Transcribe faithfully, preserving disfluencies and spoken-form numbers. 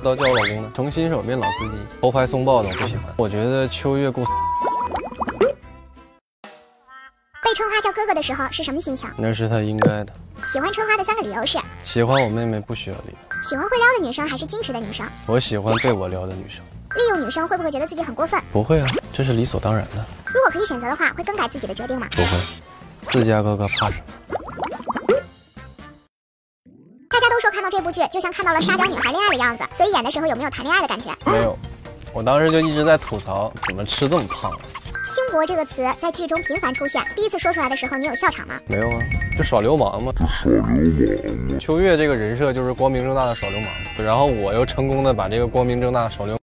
道叫我老公的，从新手变老司机，偷拍送报的我不喜欢。我觉得秋月够。 被春花叫哥哥的时候是什么心情？ 那是他应该的。 喜欢春花的三个理由是： 喜欢我妹妹不需要理由， 喜欢会撩的女生还是矜持的女生？ 我喜欢被我撩的女生。 利用女生会不会觉得自己很过分？ 不会啊，这是理所当然的。 如果可以选择的话，会更改自己的决定吗？ 不会，自家哥哥怕什么？ 大家都说看到这部剧就像看到了沙雕女孩恋爱的样子，所以演的时候有没有谈恋爱的感觉？ 没有，我当时就一直在吐槽怎么吃这么胖。 轻薄这个词在剧中频繁出现，第一次说出来的时候，你有笑场吗？ 没有啊，就耍流氓嘛。耍流氓。秋月这个人设就是光明正大的耍流氓，然后我又成功的把这个光明正大的耍流氓。